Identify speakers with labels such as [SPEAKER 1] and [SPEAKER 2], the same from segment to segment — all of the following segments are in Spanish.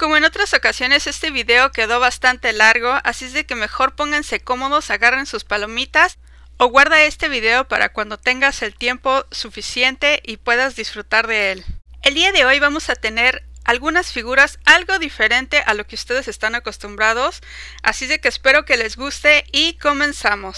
[SPEAKER 1] Como en otras ocasiones, este video quedó bastante largo, así es de que mejor pónganse cómodos, agarren sus palomitas o guarda este video para cuando tengas el tiempo suficiente y puedas disfrutar de él. El día de hoy vamos a tener algunas figuras algo diferente a lo que ustedes están acostumbrados, así es de que espero que les guste y comenzamos.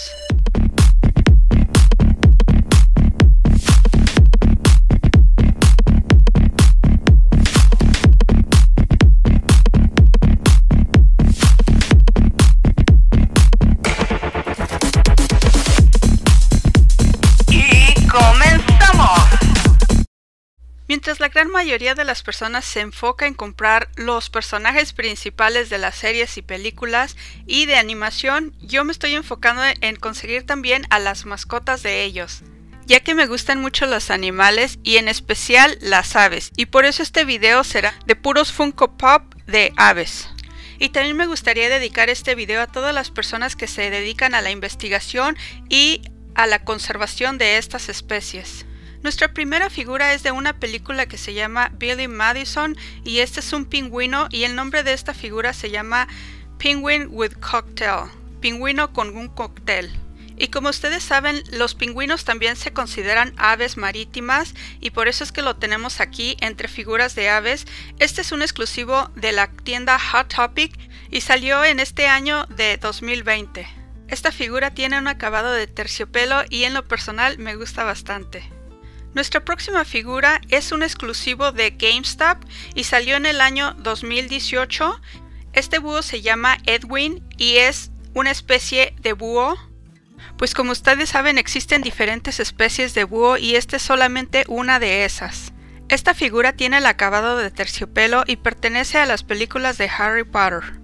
[SPEAKER 1] Mientras la gran mayoría de las personas se enfoca en comprar los personajes principales de las series y películas y de animación, yo me estoy enfocando en conseguir también a las mascotas de ellos, ya que me gustan mucho los animales y en especial las aves, y por eso este video será de puros Funko Pop de aves. Y también me gustaría dedicar este video a todas las personas que se dedican a la investigación y a la conservación de estas especies. Nuestra primera figura es de una película que se llama Billy Madison y este es un pingüino y el nombre de esta figura se llama Penguin with Cocktail, pingüino con un cóctel. Y como ustedes saben, los pingüinos también se consideran aves marítimas y por eso es que lo tenemos aquí entre figuras de aves. Este es un exclusivo de la tienda Hot Topic y salió en este año de 2020. Esta figura tiene un acabado de terciopelo y en lo personal me gusta bastante. Nuestra próxima figura es un exclusivo de GameStop y salió en el año 2018. Este búho se llama Edwin y es una especie de búho. Pues como ustedes saben existen diferentes especies de búho y esta es solamente una de esas. Esta figura tiene el acabado de terciopelo y pertenece a las películas de Harry Potter.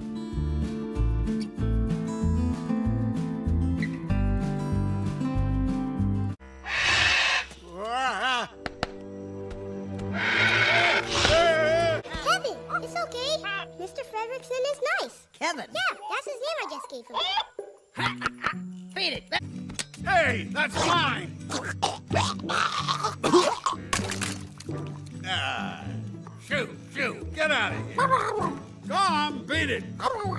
[SPEAKER 2] Mr. Fredrickson is nice.
[SPEAKER 3] Kevin?
[SPEAKER 2] Yeah, that's his name I just gave him.
[SPEAKER 3] Beat it!
[SPEAKER 4] Hey, that's mine! Shoot, get out of here. Go on, beat it.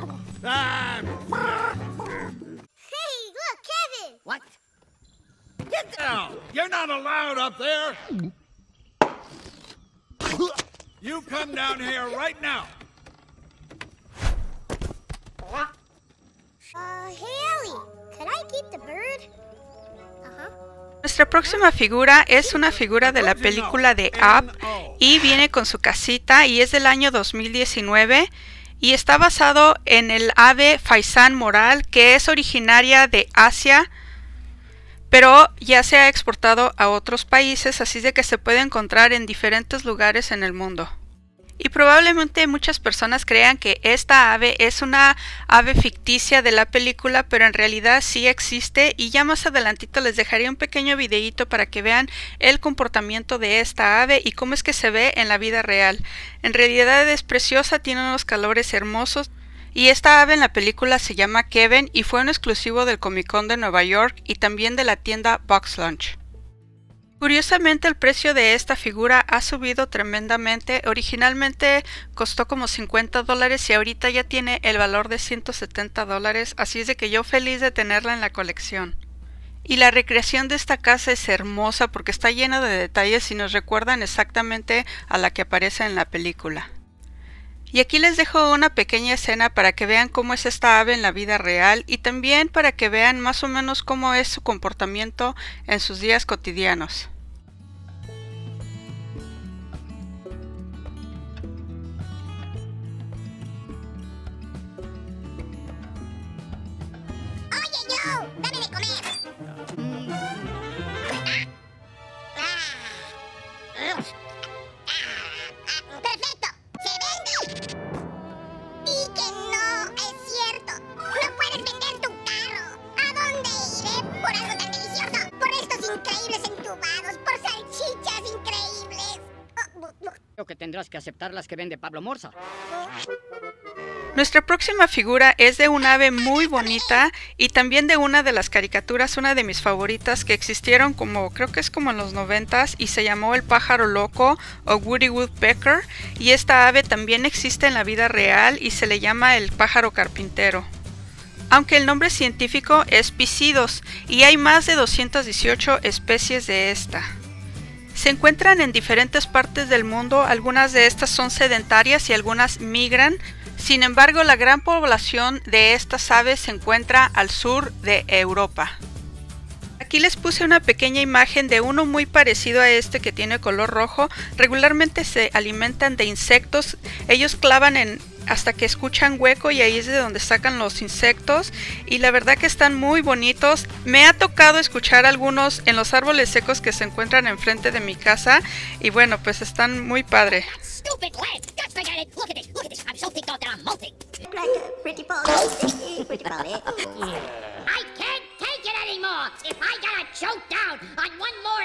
[SPEAKER 2] Hey, look, Kevin!
[SPEAKER 3] What?
[SPEAKER 4] Get down! You're not allowed up there! You come down here right now!
[SPEAKER 2] Hey, Ellie, could I keep the bird?
[SPEAKER 1] Nuestra próxima figura es una figura de la película de Up y viene con su casita y es del año 2019 y está basado en el ave faisán moral que es originaria de Asia, pero ya se ha exportado a otros países, así de que se puede encontrar en diferentes lugares en el mundo. Y probablemente muchas personas crean que esta ave es una ave ficticia de la película, pero en realidad sí existe y ya más adelantito les dejaré un pequeño videíto para que vean el comportamiento de esta ave y cómo es que se ve en la vida real. En realidad es preciosa, tiene unos colores hermosos y esta ave en la película se llama Kevin y fue un exclusivo del Comic Con de Nueva York y también de la tienda Box Lunch. Curiosamente el precio de esta figura ha subido tremendamente, originalmente costó como $50 y ahorita ya tiene el valor de $170, así es de que yo feliz de tenerla en la colección. Y la recreación de esta casa es hermosa porque está llena de detalles y nos recuerdan exactamente a la que aparece en la película. Y aquí les dejo una pequeña escena para que vean cómo es esta ave en la vida real y también para que vean más o menos cómo es su comportamiento en sus días cotidianos.
[SPEAKER 2] Oye, yo, dame de comer. Perfecto, se vende. Y que no es cierto. No puedes vender tu carro. ¿A dónde iré por algo tan delicioso? Por estos increíbles entubados, por salchichas increíbles.
[SPEAKER 3] Creo que tendrás que aceptar las que vende Pablo Morza.
[SPEAKER 1] Nuestra próxima figura es de un ave muy bonita y también de una de las caricaturas, una de mis favoritas que existieron creo que es como en los 90s y se llamó el pájaro loco o Woody Woodpecker, y esta ave también existe en la vida real y se le llama el pájaro carpintero. Aunque el nombre científico es Pisidos y hay más de 218 especies de esta. Se encuentran en diferentes partes del mundo, algunas de estas son sedentarias y algunas migran. Sin embargo, la gran población de estas aves se encuentra al sur de Europa. Aquí les puse una pequeña imagen de uno muy parecido a este que tiene color rojo. Regularmente se alimentan de insectos. Ellos clavan hasta que escuchan hueco y ahí es de donde sacan los insectos. Y la verdad que están muy bonitos. Me ha tocado escuchar algunos en los árboles secos que se encuentran enfrente de mi casa. Y bueno, pues están muy padre.
[SPEAKER 2] Stupid leg! Just forget it! Look at this! Look at this! I'm so ticked off that I'm molting!
[SPEAKER 3] Like a pretty pony. Pretty pony.
[SPEAKER 2] I can't take it anymore! If I gotta choke down on one more...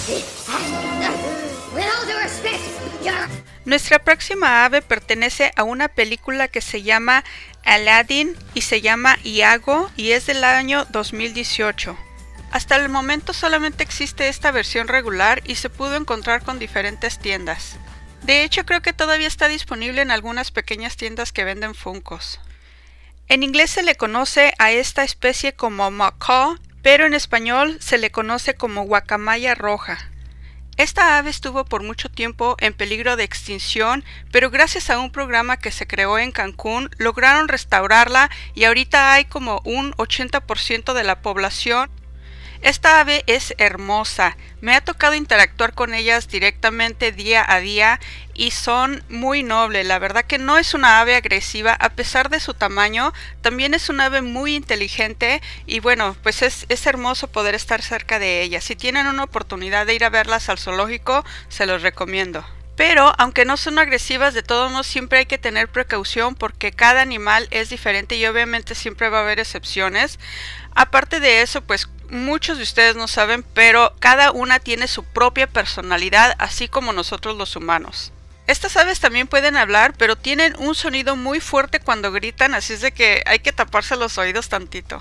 [SPEAKER 2] With all due respect, you're...
[SPEAKER 1] Nuestra próxima ave pertenece a una película que se llama Aladdin y se llama Iago y es del año 2018. Hasta el momento solamente existe esta versión regular y se pudo encontrar con diferentes tiendas. De hecho, creo que todavía está disponible en algunas pequeñas tiendas que venden Funkos. En inglés se le conoce a esta especie como macaw, pero en español se le conoce como guacamaya roja. Esta ave estuvo por mucho tiempo en peligro de extinción, pero gracias a un programa que se creó en Cancún lograron restaurarla y ahorita hay como un 80% de la población. Esta ave es hermosa, me ha tocado interactuar con ellas directamente día a día y son muy nobles. La verdad que no es una ave agresiva a pesar de su tamaño, también es una ave muy inteligente y bueno, pues es hermoso poder estar cerca de ellas. Si tienen una oportunidad de ir a verlas al zoológico, se los recomiendo. Pero aunque no son agresivas, de todos modos siempre hay que tener precaución porque cada animal es diferente y obviamente siempre va a haber excepciones. Aparte de eso, pues muchos de ustedes no saben, pero cada una tiene su propia personalidad, así como nosotros los humanos. Estas aves también pueden hablar, pero tienen un sonido muy fuerte cuando gritan, así es de que hay que taparse los oídos tantito.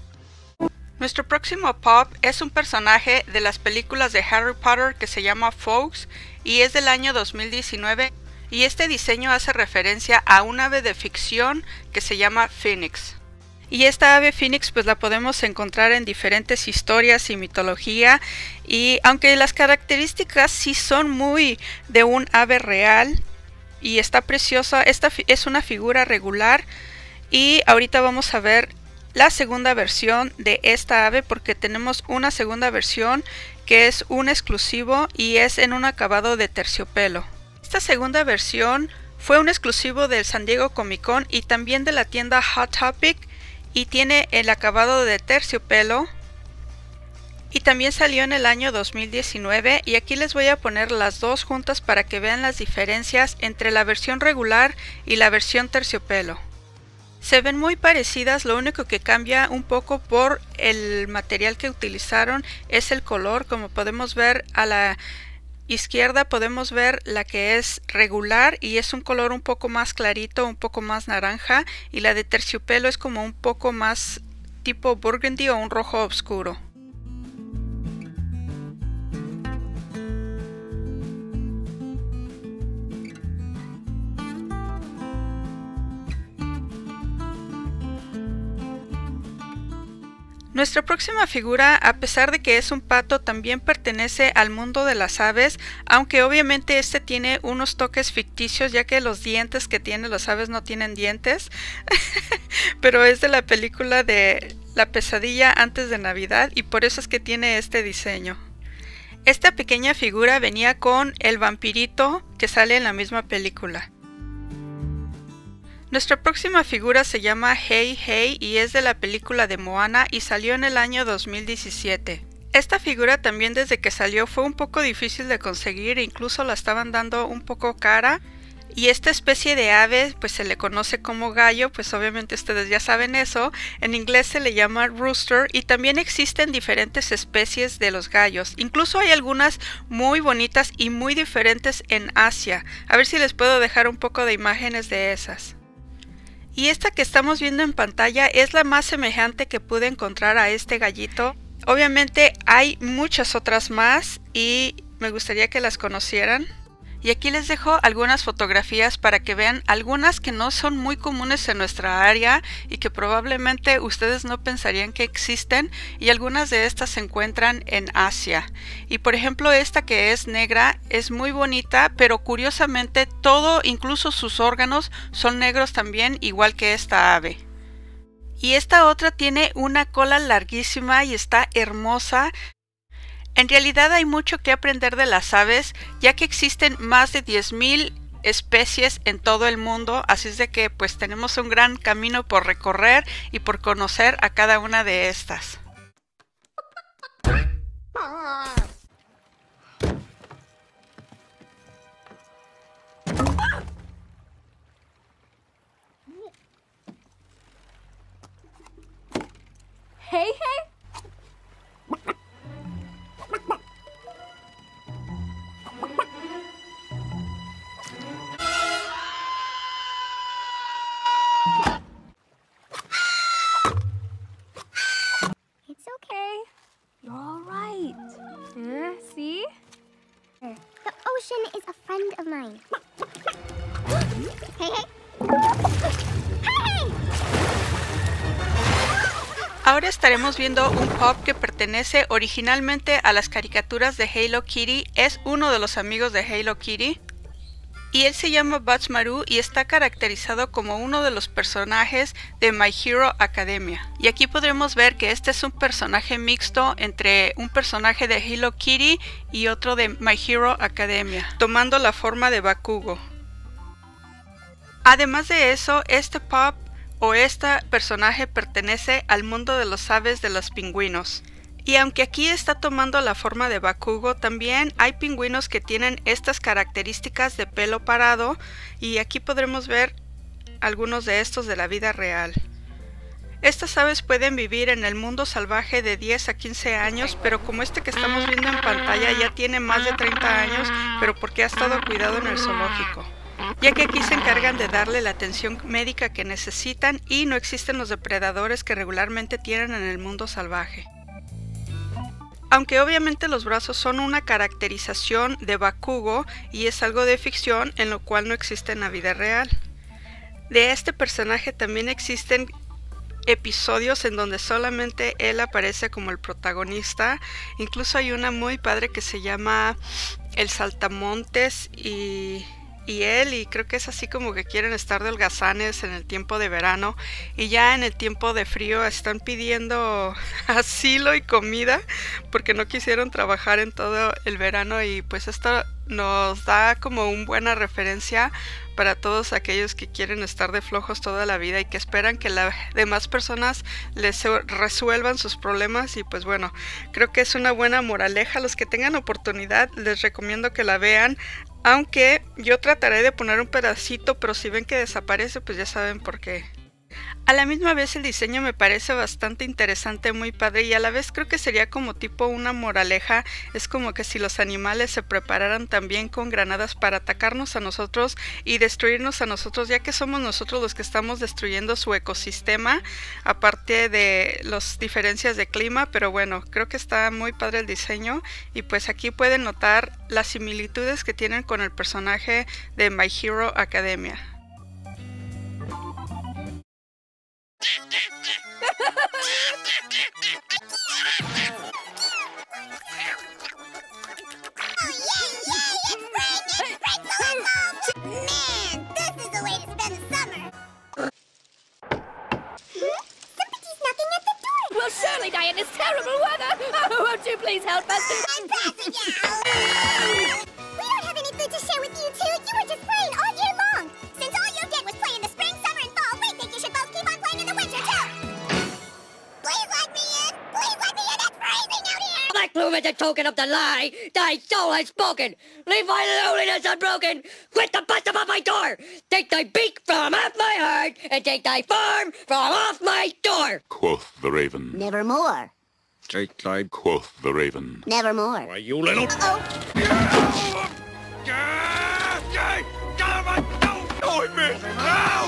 [SPEAKER 1] Nuestro próximo pup es un personaje de las películas de Harry Potter que se llama Fawkes y es del año 2019 y este diseño hace referencia a un ave de ficción que se llama Phoenix. Y esta ave Phoenix pues la podemos encontrar en diferentes historias y mitología y aunque las características sí son muy de un ave real y está preciosa, esta es una figura regular y ahorita vamos a ver la segunda versión de esta ave porque tenemos una segunda versión que es un exclusivo y es en un acabado de terciopelo. Esta segunda versión fue un exclusivo del San Diego Comic Con y también de la tienda Hot Topic y tiene el acabado de terciopelo y también salió en el año 2019 y aquí les voy a poner las dos juntas para que vean las diferencias entre la versión regular y la versión terciopelo. Se ven muy parecidas, lo único que cambia un poco por el material que utilizaron es el color. Como podemos ver a la izquierda podemos ver la que es regular y es un color un poco más clarito, un poco más naranja y la de terciopelo es como un poco más tipo burgundy o un rojo oscuro. Nuestra próxima figura, a pesar de que es un pato, también pertenece al mundo de las aves, aunque obviamente este tiene unos toques ficticios ya que los dientes que tienen las aves no tienen dientes, pero es de la película de La pesadilla antes de Navidad y por eso es que tiene este diseño. Esta pequeña figura venía con el vampirito que sale en la misma película. Nuestra próxima figura se llama Hey Hey y es de la película de Moana y salió en el año 2017. Esta figura también desde que salió fue un poco difícil de conseguir e incluso la estaban dando un poco cara. Y esta especie de ave pues se le conoce como gallo, pues obviamente ustedes ya saben eso, en inglés se le llama rooster y también existen diferentes especies de los gallos, incluso hay algunas muy bonitas y muy diferentes en Asia, a ver si les puedo dejar un poco de imágenes de esas. Y esta que estamos viendo en pantalla es la más semejante que pude encontrar a este gallito. Obviamente hay muchas otras más y me gustaría que las conocieran. Y aquí les dejo algunas fotografías para que vean algunas que no son muy comunes en nuestra área y que probablemente ustedes no pensarían que existen, y algunas de estas se encuentran en Asia. Y por ejemplo esta que es negra es muy bonita, pero curiosamente todo, incluso sus órganos, son negros también, igual que esta ave. Y esta otra tiene una cola larguísima y está hermosa. En realidad hay mucho que aprender de las aves, ya que existen más de 10,000 especies en todo el mundo, así es de que pues tenemos un gran camino por recorrer y por conocer a cada una de estas.
[SPEAKER 5] Hey, hey.
[SPEAKER 3] It's okay.
[SPEAKER 5] You're all right. See?
[SPEAKER 2] The ocean is a friend of mine. Hey, hey. Hey!
[SPEAKER 1] Ahora estaremos viendo un pup que pertenece originalmente a las caricaturas de Hello Kitty. Es uno de los amigos de Hello Kitty. Y él se llama Badtz-Maru y está caracterizado como uno de los personajes de My Hero Academia. Y aquí podremos ver que este es un personaje mixto entre un personaje de Hello Kitty y otro de My Hero Academia, tomando la forma de Bakugo. Además de eso, este pup o este personaje pertenece al mundo de los aves de los pingüinos. Y aunque aquí está tomando la forma de Bakugo, también hay pingüinos que tienen estas características de pelo parado, y aquí podremos ver algunos de estos de la vida real. Estas aves pueden vivir en el mundo salvaje de 10 a 15 años, pero como este que estamos viendo en pantalla ya tiene más de 30 años, pero porque ha estado cuidado en el zoológico, ya que aquí se encargan de darle la atención médica que necesitan y no existen los depredadores que regularmente tienen en el mundo salvaje. Aunque obviamente los brazos son una caracterización de Bakugo y es algo de ficción en lo cual no existe en la vida real. De este personaje también existen episodios en donde solamente él aparece como el protagonista. Incluso hay una muy padre que se llama El Saltamontes y creo que es así como que quieren estar de holgazanes en el tiempo de verano, y ya en el tiempo de frío están pidiendo asilo y comida porque no quisieron trabajar en todo el verano. Y pues esto nos da como una buena referencia para todos aquellos que quieren estar de flojos toda la vida y que esperan que las demás personas les resuelvan sus problemas. Y pues bueno, creo que es una buena moraleja. Los que tengan oportunidad les recomiendo que la vean, aunque yo trataré de poner un pedacito, pero si ven que desaparece pues ya saben por qué. A la misma vez el diseño me parece bastante interesante, muy padre, y a la vez creo que sería como tipo una moraleja. Es como que si los animales se prepararan también con granadas para atacarnos a nosotros y destruirnos a nosotros, ya que somos nosotros los que estamos destruyendo su ecosistema, aparte de las diferencias de clima. Pero bueno, creo que está muy padre el diseño, y pues aquí pueden notar las similitudes que tienen con el personaje de My Hero Academia.
[SPEAKER 2] Man, this is the way to spend the summer. Somebody's knocking at the door.
[SPEAKER 5] We'll surely die in this terrible weather. Oh, won't you please help us?
[SPEAKER 2] I'm passing out. We don't have any food to share with you two. You were just playing all year long. Since all you did was play in the spring, summer, and fall, we think you should both keep on playing in the winter too. Please let me in. Please let me in. It's freezing out here.
[SPEAKER 6] Black plumage, a token of the lie. Thy soul has spoken. Leave my loneliness unbroken. Quit the bust above my door. Take thy beak from off my heart, and take thy farm from off my door.
[SPEAKER 7] Quoth the raven.
[SPEAKER 3] Nevermore.
[SPEAKER 7] Take thy, quoth the raven.
[SPEAKER 3] Nevermore.
[SPEAKER 7] Why, you little...
[SPEAKER 3] Oh.
[SPEAKER 4] going, miss! Ow!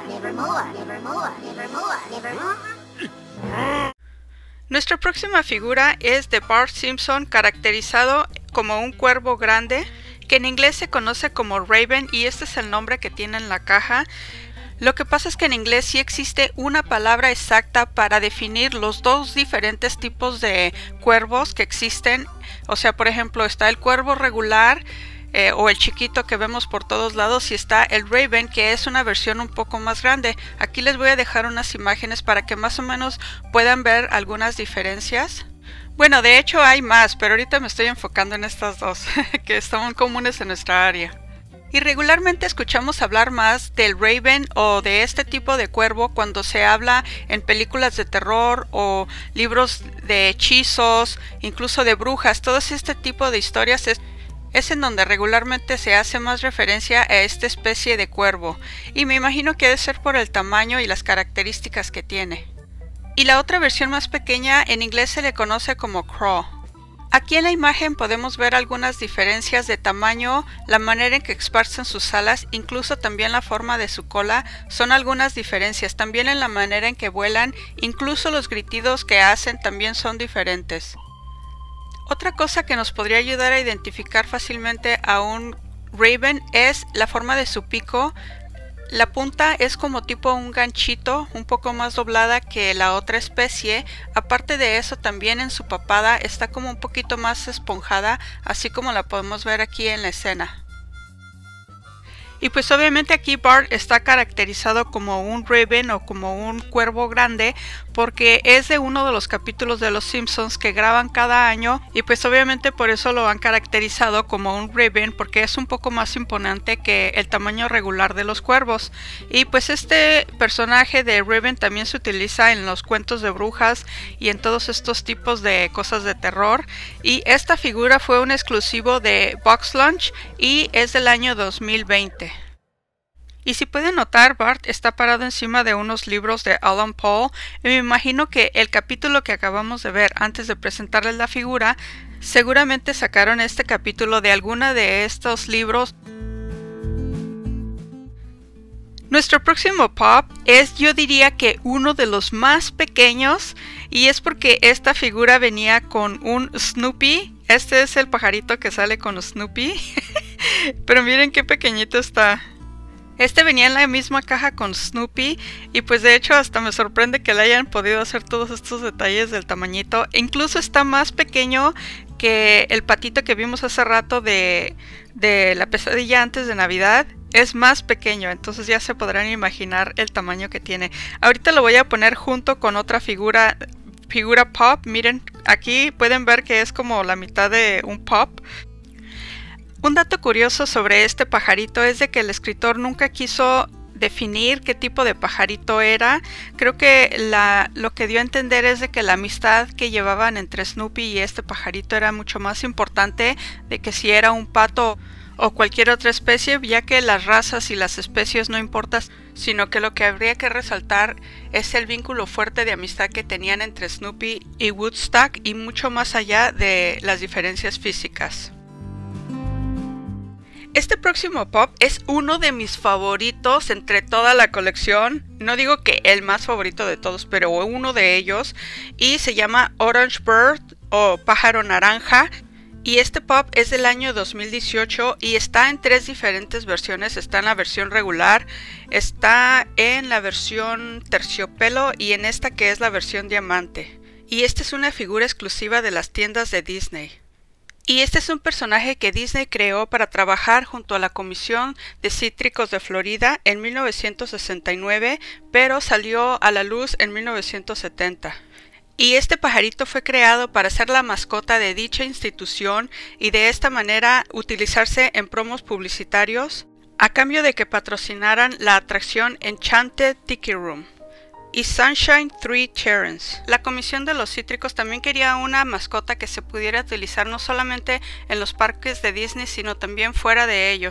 [SPEAKER 1] Nuestra próxima figura es de Bart Simpson, caracterizado como un cuervo grande, que en inglés se conoce como Raven, y este es el nombre que tiene en la caja. Lo que pasa es que en inglés sí existe una palabra exacta para definir los dos diferentes tipos de cuervos que existen. O sea, por ejemplo, está el cuervo regular, o el chiquito que vemos por todos lados, y está el Raven, que es una versión un poco más grande. Aquí les voy a dejar unas imágenes para que más o menos puedan ver algunas diferencias. Bueno, de hecho hay más, pero ahorita me estoy enfocando en estas dos que son comunes en nuestra área. Y regularmente escuchamos hablar más del Raven o de este tipo de cuervo cuando se habla en películas de terror o libros de hechizos, incluso de brujas. Todo este tipo de historias es en donde regularmente se hace más referencia a esta especie de cuervo, y me imagino que debe ser por el tamaño y las características que tiene. Y la otra versión más pequeña en inglés se le conoce como crow. Aquí en la imagen podemos ver algunas diferencias de tamaño, la manera en que esparcen sus alas, incluso también la forma de su cola, son algunas diferencias. También en la manera en que vuelan, incluso los gritidos que hacen también son diferentes. Otra cosa que nos podría ayudar a identificar fácilmente a un Raven es la forma de su pico. La punta es como tipo un ganchito, un poco más doblada que la otra especie. Aparte de eso, también en su papada está como un poquito más esponjada, así como la podemos ver aquí en la escena. Y pues obviamente aquí Bart está caracterizado como un Raven o como un cuervo grande porque es de uno de los capítulos de Los Simpsons que graban cada año, y pues obviamente por eso lo han caracterizado como un Raven, porque es un poco más imponente que el tamaño regular de los cuervos. Y pues este personaje de Raven también se utiliza en los cuentos de brujas y en todos estos tipos de cosas de terror, y esta figura fue un exclusivo de Box Lunch y es del año 2020. Y si pueden notar, Bart está parado encima de unos libros de Alan Poe, y me imagino que el capítulo que acabamos de ver antes de presentarles la figura, seguramente sacaron este capítulo de alguna de estos libros. Nuestro próximo pop es, yo diría que uno de los más pequeños, y es porque esta figura venía con un Snoopy. Este es el pajarito que sale con Snoopy, pero miren qué pequeñito está. Este venía en la misma caja con Snoopy, y pues de hecho hasta me sorprende que le hayan podido hacer todos estos detalles del tamañito. E incluso está más pequeño que el patito que vimos hace rato de la pesadilla antes de Navidad. Es más pequeño, entonces ya se podrán imaginar el tamaño que tiene. Ahorita lo voy a poner junto con otra figura pop. Miren, aquí pueden ver que es como la mitad de un pop. Un dato curioso sobre este pajarito es de que el escritor nunca quiso definir qué tipo de pajarito era. Creo que lo que dio a entender es de que la amistad que llevaban entre Snoopy y este pajarito era mucho más importante de que si era un pato o cualquier otra especie, ya que las razas y las especies no importan, sino que lo que habría que resaltar es el vínculo fuerte de amistad que tenían entre Snoopy y Woodstock, y mucho más allá de las diferencias físicas. Este próximo pop es uno de mis favoritos entre toda la colección. No digo que el más favorito de todos, pero uno de ellos. Y se llama Orange Bird o pájaro naranja. Y este pop es del año 2018 y está en 3 diferentes versiones. Está en la versión regular, está en la versión terciopelo y en esta que es la versión diamante. Y esta es una figura exclusiva de las tiendas de Disney. Y este es un personaje que Disney creó para trabajar junto a la Comisión de Cítricos de Florida en 1969, pero salió a la luz en 1970. Y este pajarito fue creado para ser la mascota de dicha institución y de esta manera utilizarse en promos publicitarios a cambio de que patrocinaran la atracción Enchanted Tiki Room y Sunshine 3 Cherries. La Comisión de los Cítricos también quería una mascota que se pudiera utilizar no solamente en los parques de Disney, sino también fuera de ellos.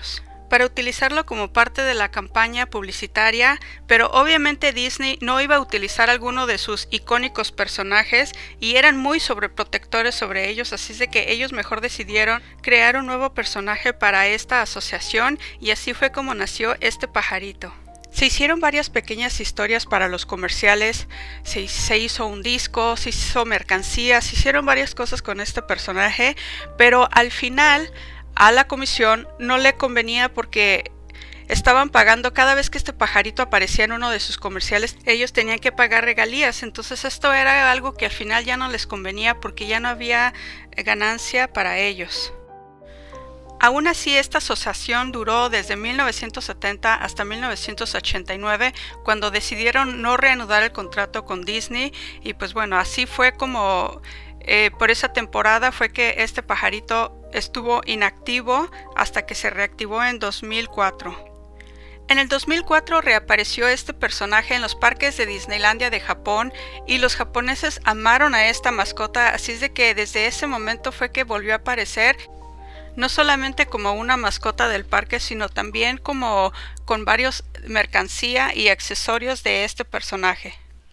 [SPEAKER 1] para utilizarlo como parte de la campaña publicitaria, pero obviamente Disney no iba a utilizar alguno de sus icónicos personajes y eran muy sobreprotectores sobre ellos, así de que ellos mejor decidieron crear un nuevo personaje para esta asociación y así fue como nació este pajarito. Se hicieron varias pequeñas historias para los comerciales, se hizo un disco, se hizo mercancías, se hicieron varias cosas con este personaje, pero al final a la comisión no le convenía porque estaban pagando cada vez que este pajarito aparecía en uno de sus comerciales, ellos tenían que pagar regalías, entonces esto era algo que al final ya no les convenía porque ya no había ganancia para ellos. Aún así, esta asociación duró desde 1970 hasta 1989, cuando decidieron no reanudar el contrato con Disney, y pues bueno, así fue como por esa temporada fue que este pajarito estuvo inactivo hasta que se reactivó en 2004. En el 2004 reapareció este personaje en los parques de Disneylandia de Japón y los japoneses amaron a esta mascota, así es de que desde ese momento fue que volvió a aparecer, no solamente como una mascota del parque, sino también como con varios mercancía y accesorios de este personaje.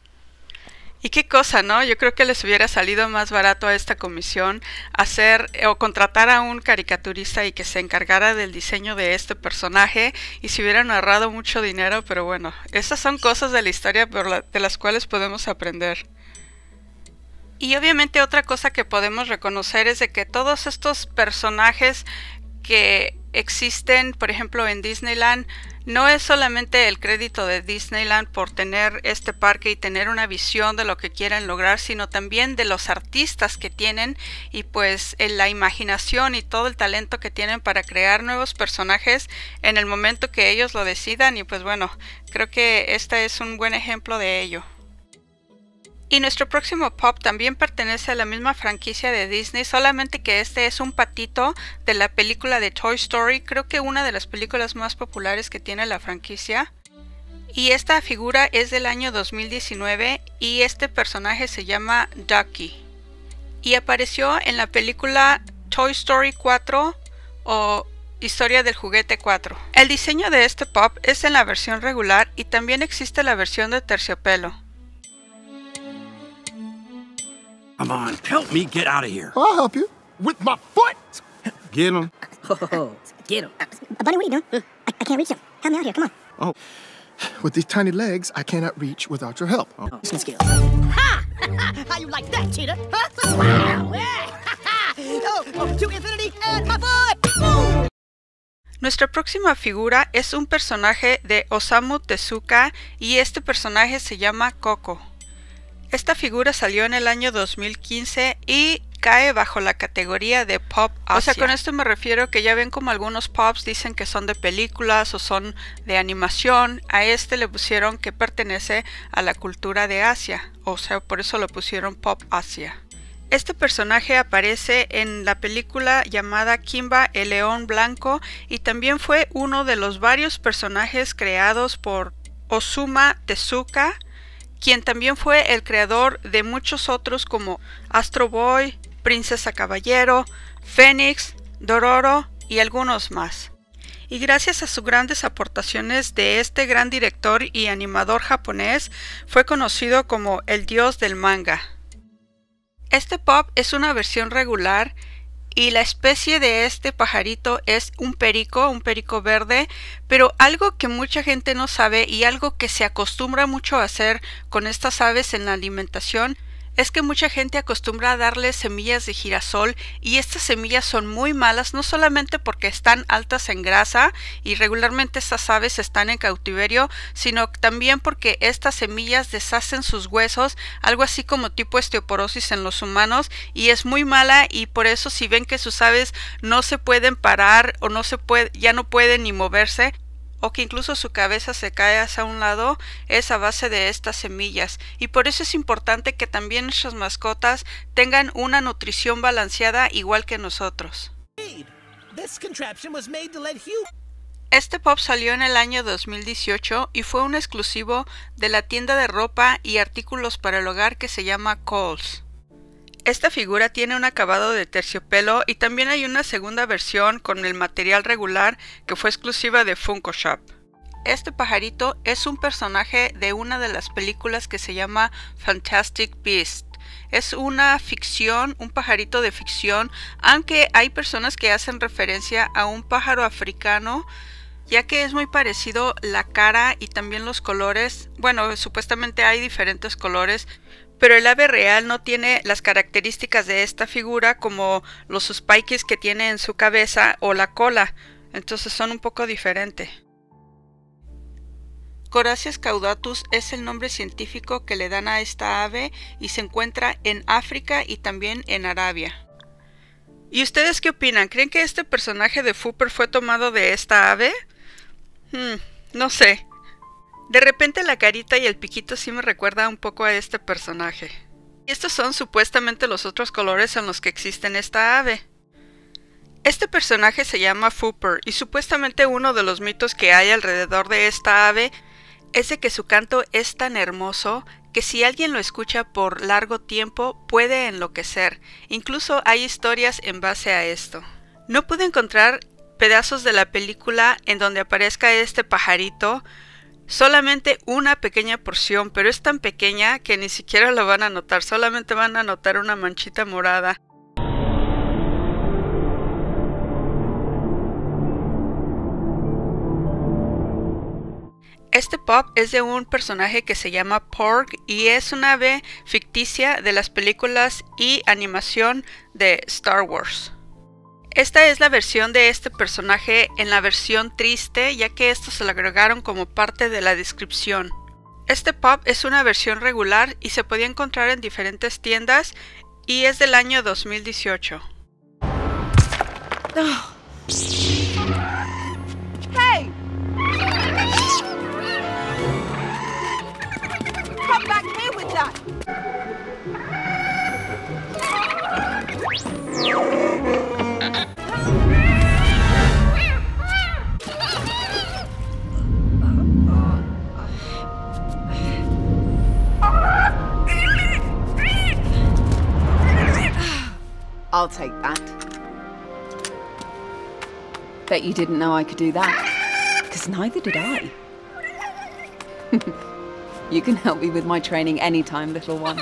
[SPEAKER 1] Y qué cosa, ¿no? Yo creo que les hubiera salido más barato a esta comisión hacer o contratar a un caricaturista y que se encargara del diseño de este personaje y se hubieran ahorrado mucho dinero, pero bueno, esas son cosas de la historia de las cuales podemos aprender. Y obviamente otra cosa que podemos reconocer es de que todos estos personajes que existen, por ejemplo en Disneyland, no es solamente el crédito de Disneyland por tener este parque y tener una visión de lo que quieren lograr, sino también de los artistas que tienen y pues la imaginación y todo el talento que tienen para crear nuevos personajes en el momento que ellos lo decidan, y pues bueno, creo que este es un buen ejemplo de ello. Y nuestro próximo pop también pertenece a la misma franquicia de Disney, solamente que este es un patito de la película de Toy Story, creo que una de las películas más populares que tiene la franquicia. Y esta figura es del año 2019 y este personaje se llama Ducky. Y apareció en la película Toy Story 4 o Historia del Juguete 4. El diseño de este pop es en la versión regular y también existe la versión de terciopelo.
[SPEAKER 4] Come on, help me get out of here.
[SPEAKER 8] I'll help you. With my foot. Get him.
[SPEAKER 5] Oh, get him.
[SPEAKER 3] Buddy, what are you doing? I can't reach him. Help me out here, come on.
[SPEAKER 8] Oh, with these tiny legs, I cannot reach without your help. Oh.
[SPEAKER 5] Some skills. Ha! How you like that, cheetah? Huh? Wow! Oh, to infinity and my foot!
[SPEAKER 1] Nuestra próxima figura es un personaje de Osamu Tezuka y este personaje se llama Coco. Esta figura salió en el año 2015 y cae bajo la categoría de Pop Asia. O sea, con esto me refiero que ya ven como algunos pops dicen que son de películas o son de animación. A este le pusieron que pertenece a la cultura de Asia. O sea, por eso lo pusieron Pop Asia. Este personaje aparece en la película llamada Kimba el León Blanco y también fue uno de los varios personajes creados por Osamu Tezuka, quien también fue el creador de muchos otros como Astro Boy, Princesa Caballero, Fénix, Dororo y algunos más. Y gracias a sus grandes aportaciones de este gran director y animador japonés, fue conocido como el dios del manga. Este pop es una versión regular y la especie de este pajarito es un perico verde, pero algo que mucha gente no sabe y algo que se acostumbra mucho a hacer con estas aves en la alimentación es que mucha gente acostumbra a darle semillas de girasol y estas semillas son muy malas, no solamente porque están altas en grasa y regularmente estas aves están en cautiverio, sino también porque estas semillas deshacen sus huesos, algo así como tipo osteoporosis en los humanos, y es muy mala, y por eso si ven que sus aves no se pueden parar o ya no pueden ni moverse, o que incluso su cabeza se cae hacia un lado, es a base de estas semillas. Y por eso es importante que también nuestras mascotas tengan una nutrición balanceada igual que nosotros. Este pop salió en el año 2018 y fue un exclusivo de la tienda de ropa y artículos para el hogar que se llama Kohl's. Esta figura tiene un acabado de terciopelo y también hay una segunda versión con el material regular que fue exclusiva de Funko Shop. Este pajarito es un personaje de una de las películas que se llama Fantastic Beasts. Es una ficción, un pajarito de ficción, aunque hay personas que hacen referencia a un pájaro africano, ya que es muy parecido la cara y también los colores. Bueno, supuestamente hay diferentes colores, pero el ave real no tiene las características de esta figura como los spikes que tiene en su cabeza o la cola, entonces son un poco diferentes. Coracias caudatus es el nombre científico que le dan a esta ave y se encuentra en África y también en Arabia. ¿Y ustedes qué opinan? ¿Creen que este personaje de Fooper fue tomado de esta ave? No sé. De repente la carita y el piquito sí me recuerda un poco a este personaje. Y estos son supuestamente los otros colores en los que existe esta ave. Este personaje se llama Fooper y supuestamente uno de los mitos que hay alrededor de esta ave es de que su canto es tan hermoso que si alguien lo escucha por largo tiempo puede enloquecer. Incluso hay historias en base a esto. No pude encontrar pedazos de la película en donde aparezca este pajarito, solamente una pequeña porción, pero es tan pequeña que ni siquiera lo van a notar, solamente van a notar una manchita morada. Este pop es de un personaje que se llama Porg y es una ave ficticia de las películas y animación de Star Wars. Esta es la versión de este personaje en la versión triste, ya que esto se lo agregaron como parte de la descripción. Este pop es una versión regular y se podía encontrar en diferentes tiendas y es del año 2018.
[SPEAKER 5] Oh. Hey! Come back here with that!
[SPEAKER 9] I'll take that. Bet you didn't know I could do that, because neither did I. You can help me with my training anytime, little one.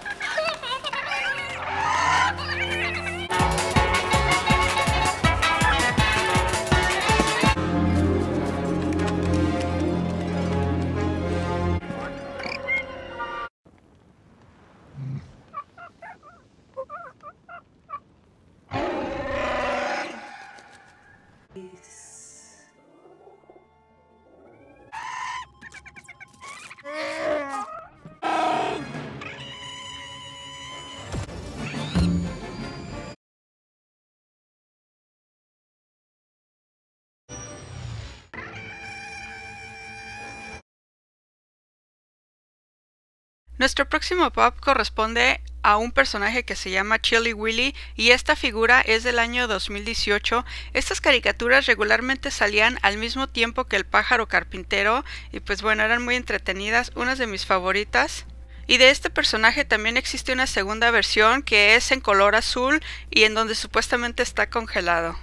[SPEAKER 1] Nuestro próximo pop corresponde a un personaje que se llama Chilly Willy y esta figura es del año 2018. Estas caricaturas regularmente salían al mismo tiempo que el pájaro carpintero y pues bueno, eran muy entretenidas, unas de mis favoritas. Y de este personaje también existe una segunda versión que es en color azul y en donde supuestamente está congelado.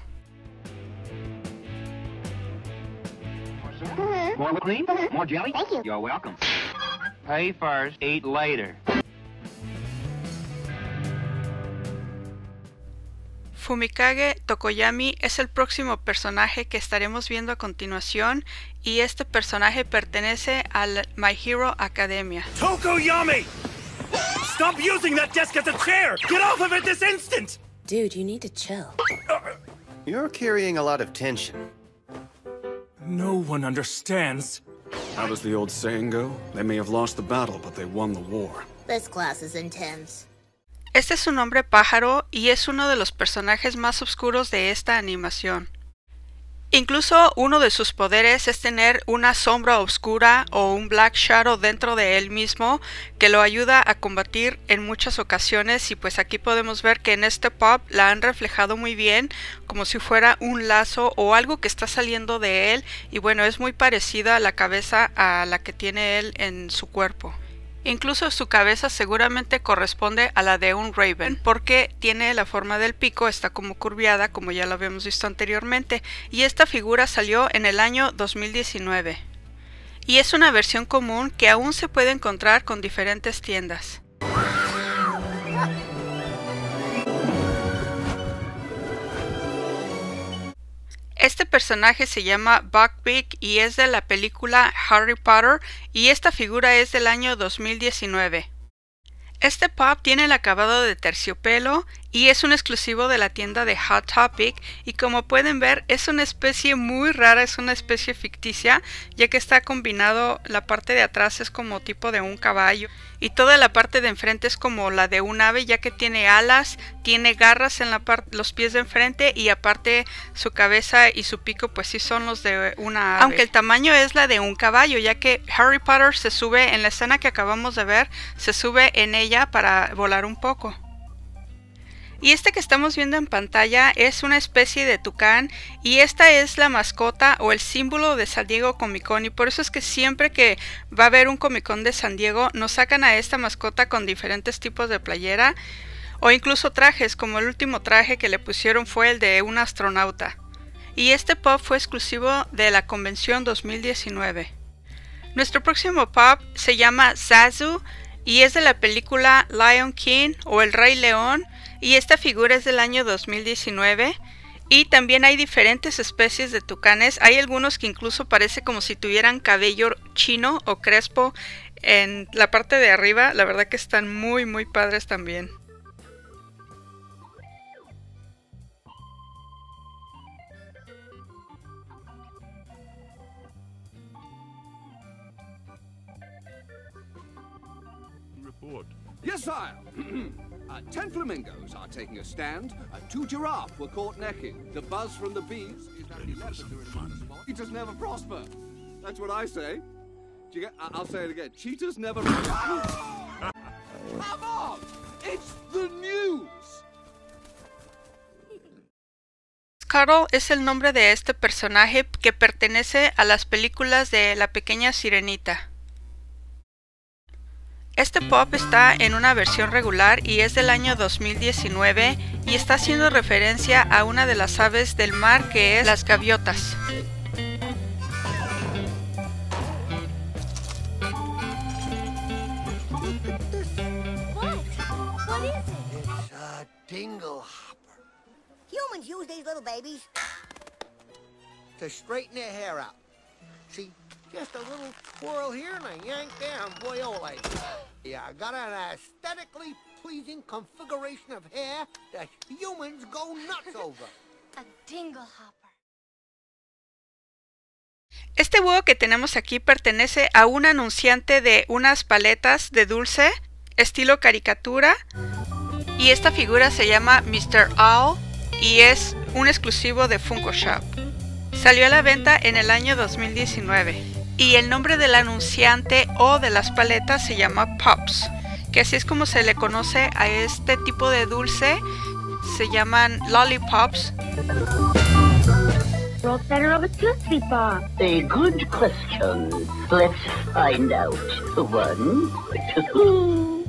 [SPEAKER 10] More whipped cream? More jelly?
[SPEAKER 2] Thank you.
[SPEAKER 10] You're welcome. Pay first, eat later.
[SPEAKER 1] Fumikage Tokoyami es el próximo personaje que estaremos viendo a continuación y este personaje pertenece al My Hero Academia.
[SPEAKER 4] Tokoyami! Stop using that desk as a chair! Get off of it this instant!
[SPEAKER 6] Dude, you need to chill.
[SPEAKER 11] You're carrying a lot of tension.
[SPEAKER 4] No one understands.
[SPEAKER 7] How does the old saying go? They may have lost the battle, but they won the war.
[SPEAKER 2] This class is intense.
[SPEAKER 1] Este es su nombre pájaro y es uno de los personajes más oscuros de esta animación. Incluso uno de sus poderes es tener una sombra oscura o un Black Shadow dentro de él mismo que lo ayuda a combatir en muchas ocasiones y pues aquí podemos ver que en este pop la han reflejado muy bien como si fuera un lazo o algo que está saliendo de él y bueno es muy parecida a la cabeza a la que tiene él en su cuerpo. Incluso su cabeza seguramente corresponde a la de un Raven, porque tiene la forma del pico, está como curviada, como ya lo habíamos visto anteriormente, y esta figura salió en el año 2019. Y es una versión común que aún se puede encontrar con diferentes tiendas. Este personaje se llama Buckbeak y es de la película Harry Potter, y esta figura es del año 2019. Este pop tiene el acabado de terciopelo y es un exclusivo de la tienda de Hot Topic, y como pueden ver es una especie muy rara, es una especie ficticia, ya que está combinado, la parte de atrás es como tipo de un caballo y toda la parte de enfrente es como la de un ave, ya que tiene alas, tiene garras en los pies de enfrente, y aparte su cabeza y su pico pues sí son los de una ave. Aunque el tamaño es la de un caballo, ya que Harry Potter se sube en la escena que acabamos de ver, se sube en ella para volar un poco. Y este que estamos viendo en pantalla es una especie de tucán, y esta es la mascota o el símbolo de San Diego Comic Con, y por eso es que siempre que va a haber un Comic Con de San Diego nos sacan a esta mascota con diferentes tipos de playera o incluso trajes, como el último traje que le pusieron fue el de un astronauta. Y este pop fue exclusivo de la convención 2019. Nuestro próximo pop se llama Zazu y es de la película Lion King o El Rey León, y esta figura es del año 2019. Y también hay diferentes especies de tucanes, hay algunos que incluso parece como si tuvieran cabello chino o crespo en la parte de arriba, la verdad que están muy padres también.
[SPEAKER 12] Yes, sire. 10 flamingos are taking a stand. 2 giraffes were caught necking. The buzz from the bees is that the leopards are in the spot. Cheetahs never prosper. That's what I say. Do you get? I'll say it again. Cheetahs never prosper. Come on! It's the news!
[SPEAKER 1] Carol es el nombre de este personaje que pertenece a las películas de La Pequeña Sirenita. Este pop está en una versión regular y es del año 2019 y está haciendo referencia a una de las aves del mar, que es las gaviotas.
[SPEAKER 2] What is it? It's a dinglehopper. Humans use these little babies to straighten their hair out. See, just a little twirl here and I yank there and boy, oh, like, yeah, I got an aesthetically pleasing configuration of hair that humans go nuts over.
[SPEAKER 13] A dinglehopper.
[SPEAKER 1] Este búho que tenemos aquí pertenece a un anunciante de unas paletas de dulce estilo caricatura, y esta figura se llama Mr. Owl y es un exclusivo de Funko Shop. Salió a la venta en el año 2019 y el nombre del anunciante o de las paletas se llama Pops, que así es como se le conoce a este tipo de dulce, se llaman lollipops.
[SPEAKER 13] What's better of a Tootsie Pop?
[SPEAKER 14] A good question. Let's find out. 1, 2,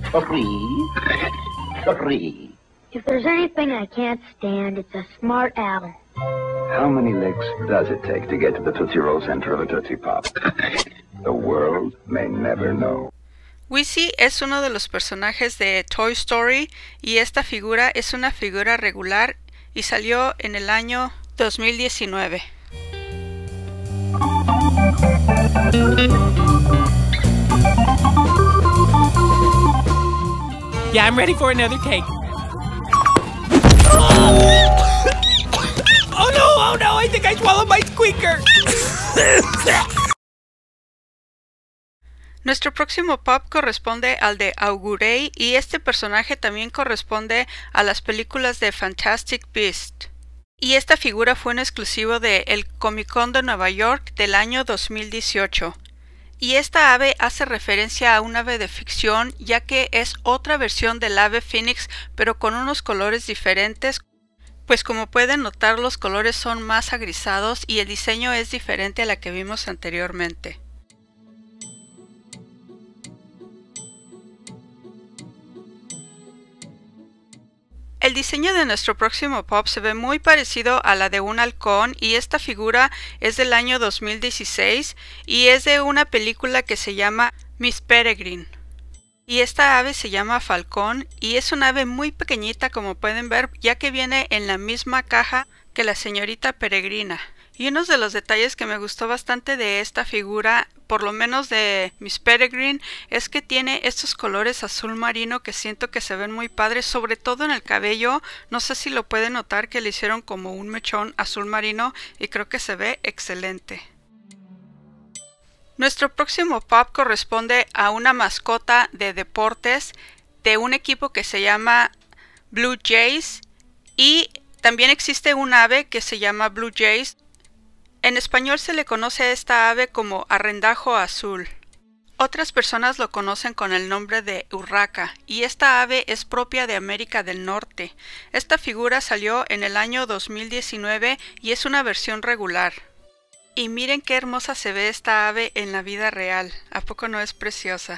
[SPEAKER 14] 3.
[SPEAKER 13] If there's anything I can't stand, it's a smart owl.
[SPEAKER 15] How many licks does it take to get to the Tootsie Roll center of a Tootsie Pop? The world may never know.
[SPEAKER 1] Wheezy es uno de los personajes de Toy Story y esta figura es una figura regular y salió en el año 2019.
[SPEAKER 16] Yeah, I'm ready for another cake. Oh no, I think I swallowed my squeaker.
[SPEAKER 1] Nuestro próximo pop corresponde al de Augurey y este personaje también corresponde a las películas de Fantastic Beasts. Y esta figura fue un exclusivo de el Comic Con de Nueva York del año 2018. Y esta ave hace referencia a un ave de ficción, ya que es otra versión del ave Fénix, pero con unos colores diferentes. Pues como pueden notar, los colores son más agrisados y el diseño es diferente a la que vimos anteriormente. El diseño de nuestro próximo pop se ve muy parecido a la de un halcón y esta figura es del año 2016 y es de una película que se llama Miss Peregrine. Y esta ave se llama Falcón y es una ave muy pequeñita como pueden ver ya que viene en la misma caja que la señorita Peregrina. Y uno de los detalles que me gustó bastante de esta figura, por lo menos de Miss Peregrine, es que tiene estos colores azul marino que siento que se ven muy padres, sobre todo en el cabello. No sé si lo pueden notar que le hicieron como un mechón azul marino y creo que se ve excelente. Nuestro próximo pop corresponde a una mascota de deportes de un equipo que se llama Blue Jays y también existe un ave que se llama Blue Jays. En español se le conoce a esta ave como arrendajo azul. Otras personas lo conocen con el nombre de urraca y esta ave es propia de América del Norte. Esta figura salió en el año 2019 y es una versión regular. Y miren qué hermosa se ve esta ave en la vida real. ¿A poco no es preciosa?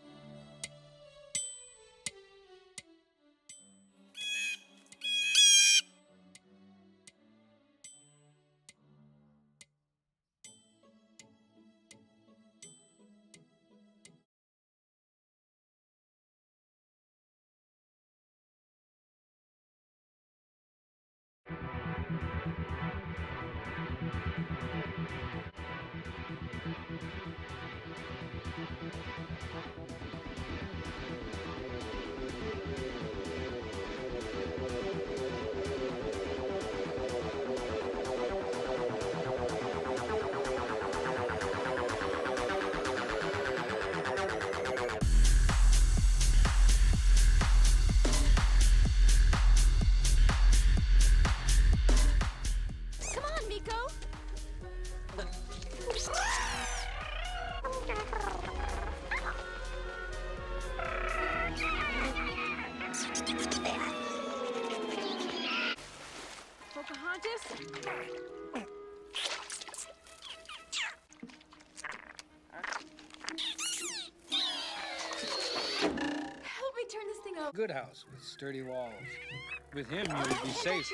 [SPEAKER 17] Good house with sturdy walls. With him, you would be safe.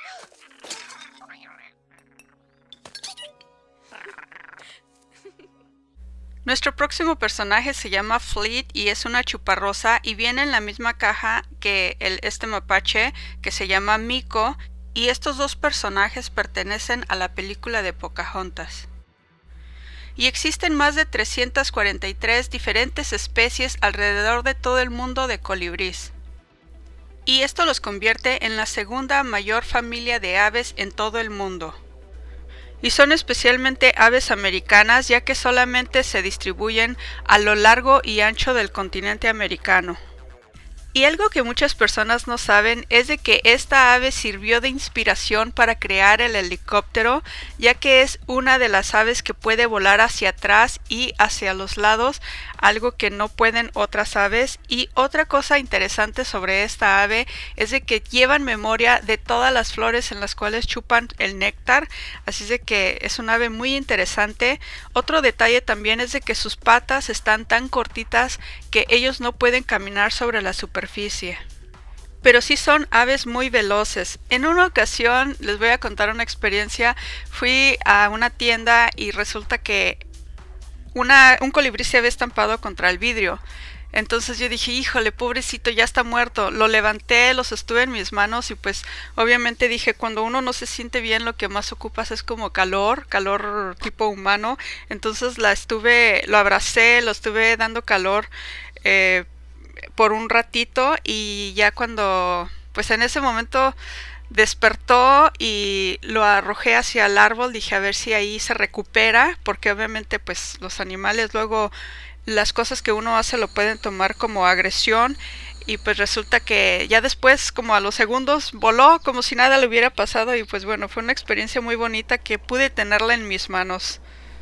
[SPEAKER 1] Nuestro próximo personaje se llama Fleet y es una chuparrosa y viene en la misma caja que este mapache que se llama Miko y estos dos personajes pertenecen a la película de Pocahontas. Y existen más de 343 diferentes especies alrededor de todo el mundo de colibrís. Y esto los convierte en la segunda mayor familia de aves en todo el mundo. Y son especialmente aves americanas ya que solamente se distribuyen a lo largo y ancho del continente americano. Y algo que muchas personas no saben es de que esta ave sirvió de inspiración para crear el helicóptero, ya que es una de las aves que puede volar hacia atrás y hacia los lados, algo que no pueden otras aves. Y otra cosa interesante sobre esta ave es de que llevan memoria de todas las flores en las cuales chupan el néctar, así de que es un ave muy interesante. Otro detalle también es de que sus patas están tan cortitas que ellos no pueden caminar sobre la superficie. Pero sí son aves muy veloces. En una ocasión, les voy a contar una experiencia, fui a una tienda y resulta que un colibrí se había estampado contra el vidrio. Entonces yo dije, híjole, pobrecito, ya está muerto. Lo levanté, lo sostuve en mis manos y pues obviamente dije, cuando uno no se siente bien lo que más ocupas es como calor tipo humano. Entonces lo abracé, lo estuve dando calor por un ratito y ya cuando, pues en ese momento despertó y lo arrojé hacia el árbol, dije a ver si ahí se recupera, porque obviamente pues los animales luego las cosas que uno hace lo pueden tomar como agresión y pues resulta que ya después como a los segundos voló como si nada le hubiera pasado y pues bueno, fue una experiencia muy bonita que pude tenerla en mis manos.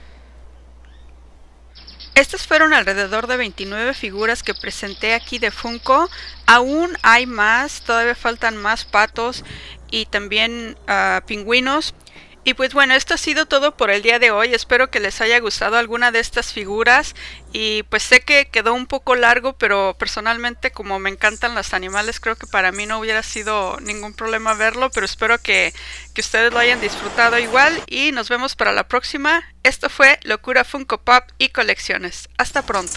[SPEAKER 1] Estas fueron alrededor de 29 figuras que presenté aquí de Funko. Aún hay más, todavía faltan más patos y también pingüinos. Y pues bueno, esto ha sido todo por el día de hoy. Espero que les haya gustado alguna de estas figuras. Y pues sé que quedó un poco largo, pero personalmente como me encantan los animales, creo que para mí no hubiera sido ningún problema verlo. Pero espero que ustedes lo hayan disfrutado igual. Y nos vemos para la próxima. Esto fue Locura Funko Pop y Colecciones. Hasta pronto.